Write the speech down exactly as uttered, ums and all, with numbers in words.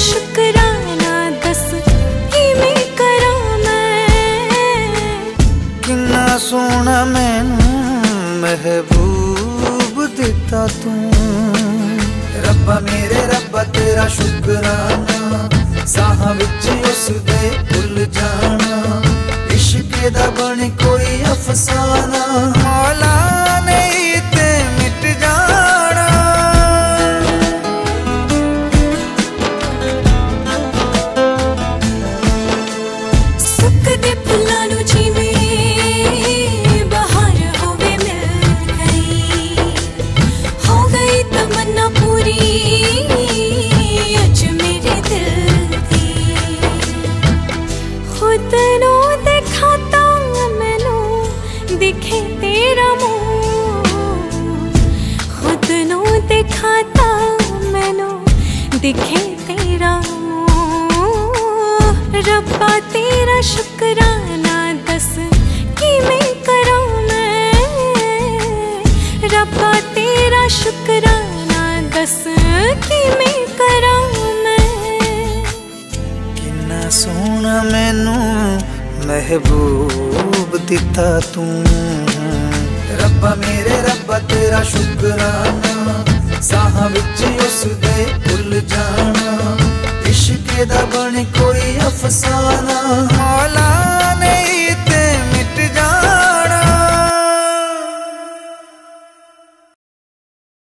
शुकराना दस किवें करां मैं। किन्ना सोहना मैनू महबूब दिता तू। रब्बा मेरे रब्बा तेरा शुकराना, साहां विच उस दे भुल जाना। इश्क दा बन कोई अफसाना, मौला नहीं ते मिट जाना। सुकदे फुल्लां नूं जिवें बहार होवे मिल गई, हो गई तमन्ना पूरी अज मेरे दिल दी। खुद नूं देखा तां मैनू दिखे तेरा मुंह, खुद नूं देखा तां मैनू दिखे तेरा मुंह। रब्बा तेरा शुकराना दस किवें करां मैं। रब्बा तेरा शुकराना दस किवें करां मैं। किन्ना सोहना मैनू महबूब दिता तू। रब्बा मेरे रब्बा तेरा शुकराना, साहां विच उस दे भुल जाना। इश्क दा बन कोई अफसाना।